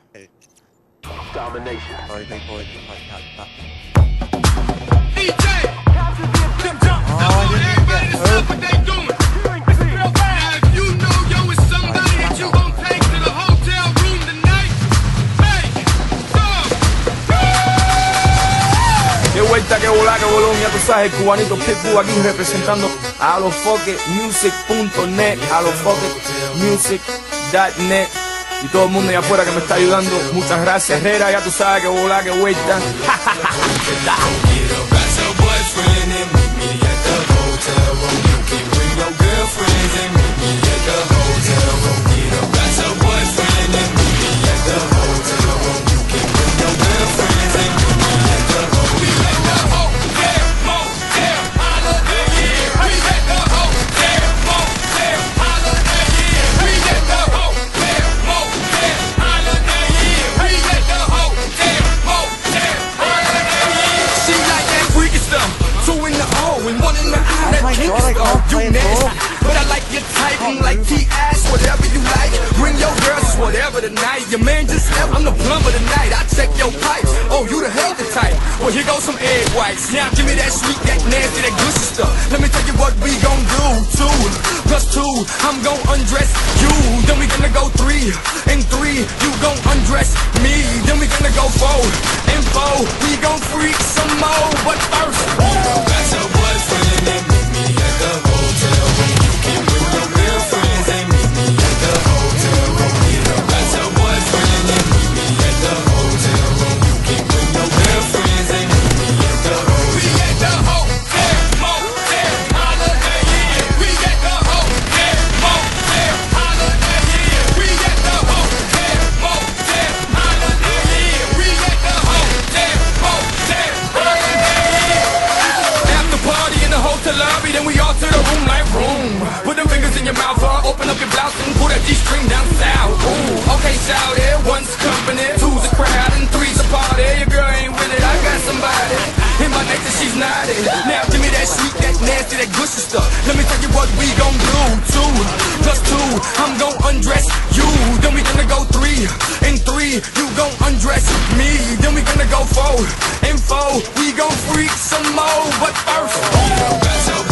Domination. Sorry, people. DJ! Them jump. Everybody to stop what they doing. Now if you know yo is somebody that you gon' take to the hotel room tonight, make some. Qué vuelta, qué volá, qué bolón, ya tú sabes, el cubanito Pitbull aquí representando a los music.net, a los music.net y todo el mundo allá afuera que me está ayudando. Muchas gracias, Herrera, ya tú sabes, qué volá, qué vuelta. You nasty, but I like your type. I'm like T-ass, whatever you like. Bring your girls, whatever tonight. Your man just left, I'm the plumber tonight. I check your pipes, oh you the healthy type. Well here goes some egg whites. Now give me that sweet, that nasty, that gushy stuff. Let me tell you what we gon' do. 2 + 2, I'm gon' undress you. Then we gonna go 3 and 3, you gon' undress me. Then we gonna go 4 and 4, we gon' freak some more. But first, got your boyfriend and meet me at the hotel room. You can bring your girlfriends and meet me at the hotel room. Got your boyfriend and meet me at the hotel room. You can bring your girlfriends and meet me at the hotel room. We at the hotel, motel, holiday inn. We at the hotel, motel, holiday inn. We at the hotel, motel, holiday inn. We at the hotel, motel, holiday inn. After party in the hotel lobby, then we all to the room like room. Put them fingers in your mouth, open up your blouse and pull that G-string down south. Ooh, okay, shout it. 1's company, 2's a crowd, and 3's a party. Your girl ain't with it, I got somebody. In my nature, she's naughty. Now give me that sweet, that nasty, that gushy stuff. Let me tell you what we gon' do. 2 + 2, I'm gon' undress you. Then we gonna go 3 and 3, you gon' undress me. Then we gonna go 4 and 4, we gon' freak some more. But first,